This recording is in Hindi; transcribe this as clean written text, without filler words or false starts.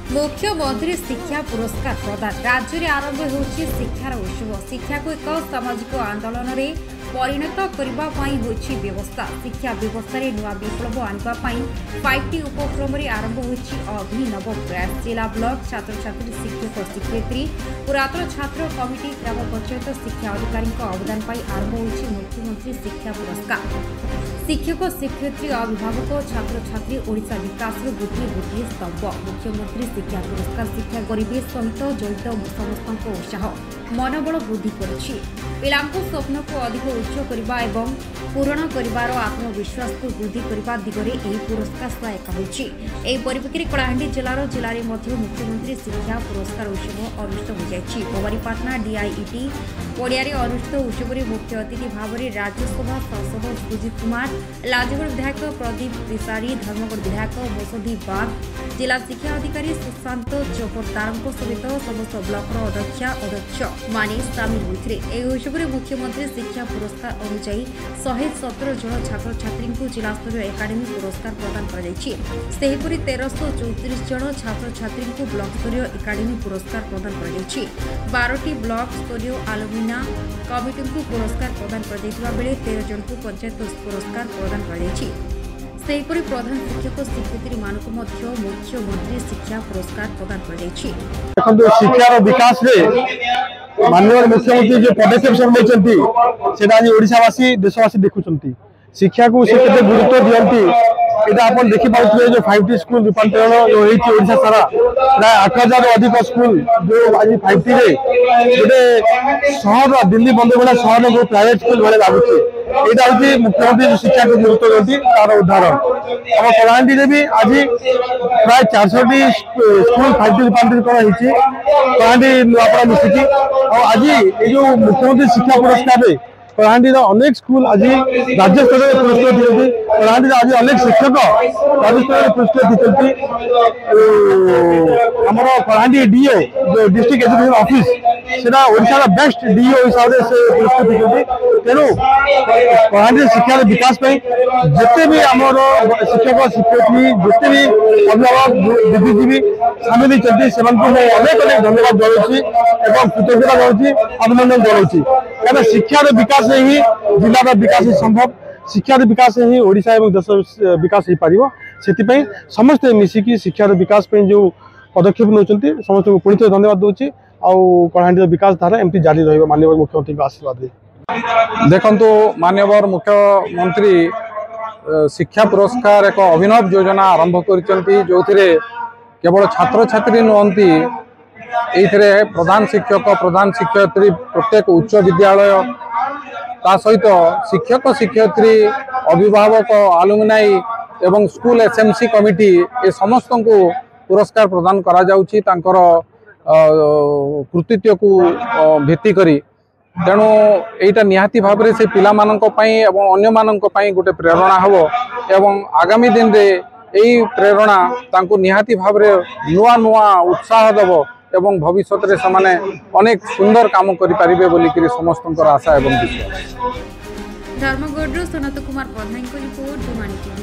मुख्यमंत्री शिक्षा पुरस्कार प्रदान राज्य में आरंभ होछि शिक्षार उत्सव। शिक्षा को एक सामाजिक आंदोलन में परिणत करने व्यवस्था। शिक्षा व्यवस्था नुआ विप्लव आने 5टी उपक्रम आरंभ होछि अभिनव प्रयास। जिला ब्लॉक छात्र छात्री शिक्षक शिक्षयित्री पुरातन छात्र कमिटी ग्राम पंचायत शिक्षा अधिकारी अवदान पर आरंभ होछि मुख्यमंत्री शिक्षा पुरस्कार। शिक्षक शिक्षयित्री अभिभावक छात्र छात्री ओडिशा विकास गोटे स्तंभ। मुख्यमंत्री शिक्षा पुरस्कार शिक्षा गरीबी सहित जड़ित समस्त उत्साह मनोबल वृद्धि करुछि। पिलांको स्वप्न को अधिक उच्च करबा एवं पूरण करिवार आत्मविश्वास को वृद्धि करबा दिगरे एही पुरस्कार सहायक होछि। एही परिप्रेक्षी कलाहांडी जिले में मुख्यमंत्री शिक्षा पुरस्कार उत्सव अनुष्ठित हो जायछि। भवानीपाटना डीआईईटी पड़ियारे अनुष्ठित उत्सव में मुख्य अतिथि भाव में राज्यसभा सांसद सुजीत कुमार, लाजगड़ विधायक प्रदीप तिवारी, धर्मगढ़ विधायक मौसुदी बाग, जिला शिक्षा अधिकारी सुशांत चोपड़दार सहित समस्त ब्लॉक अध्यक्ष माने सामिल होते। उत्सव में मुख्यमंत्री शिक्षा पुरस्कार अनुसार 117 जन छात्र छात्री को जिला स्तरीय एकाडेमी पुरस्कार प्रदान कर 1334 जन छात्र छात्री को ब्लॉक स्तरीय एकाडेमी पुरस्कार प्रदान कर 12टी ब्लॉक स्तरीय आलुमिना कमिटी को पुरस्कार प्रदान कर 13 जन को पंचायत पुरस्कार प्रदान कर प्रधान शिक्षक शिक्षयित्री मानक मुख्यमंत्री शिक्षा पुरस्कार प्रदान कर शिक्षार विकास माननीय मुख्यमंत्री जो पदक्षेप सब आज ओडिशावासी देशवासी देखुं शिक्षा को से गुरुत्व दिखती यहाँ आप देखिपे जो 5टी स्कूल रूपांतरण जो ओडिशा सारा प्राय 8000 अधिक स्कूल जो आज 5टी गोटे सहर दिल्ली बंदे भाई सहर जो प्राइवेट स्कूल भाई लगुच यहाँ हूँ मुख्यमंत्री शिक्षा को गुरुत्व दिखती तार उदाहरण। आम कलाहांडी में भी आज प्राय 400टी स्कूल 5टी रूपांतरीकरण कलाहांडी नुआपड़ा मिसिकी आज ये मुख्यमंत्री शिक्षा पुरस्कार कलाहांडी अनेक स्कूल आज राज्य स्तर में पुरस्कृत दिखती। कलाहांडी आज अनेक शिक्षक राज्य स्तर में पुरस्कृत दिखती। आम कलाहांडी डीओ जो डिस्ट्रिक्ट एजुकेशन ऑफिस से ओडिशा बेस्ट डीओ हिसाब से पुरस्कृत दिखती। तेणु कलाहांडी शिक्षार विकास जिते भी आम शिक्षक शिक्षयित्री जिते भी अभिभावक बुद्धिजीवी सामिल होती अनेक अनेक धन्यवाद जनाऊँगी और कृतज्ञता जनाऊँगी अभिनंदन जनाऊँगी। क्या शिक्षार विकास ही जिलार विकास संभव। शिक्षार विकास ही ओडिशा और देश विकास हो पार से समस्ते मिसिकी शिक्षार विकास जो पदक्षेप नौ समस्त को पुणी थे धन्यवाद दूसरी कलाहांडी विकास धारा एमती जारी रही माननीय मुख्यमंत्री आशीर्वाद। देखो माननीय मुख्यमंत्री शिक्षा पुरस्कार एक अभिनव योजना आरंभ कर जो केवल छात्र छात्री नुहति ये प्रधान शिक्षयित्री प्रत्येक उच्च विद्यालय ता सहित शिक्षक शिक्षयित्री अभिभावक आलुमिनाई एवं स्कूल एसएमसी कमिटी ए समस्त को पुरस्कार प्रदान करा जाउछि तांकर कृतित्व को भित्ति करी। तेणु एटा निहाती भाव से पिला मानक पई एवं अन्य मानक पई गोटे प्रेरणा हबो एवं आगामी दिन रे एई प्रेरणा तांको निहाती भाव नुआ नुआ उत्साह देबो एवं भविष्य में से अनेक सुंदर काम करें बोलिकी समस्त आशा एवं विश्वास। धर्मगढ़ सनत कुमार प्रधान रिपोर्ट।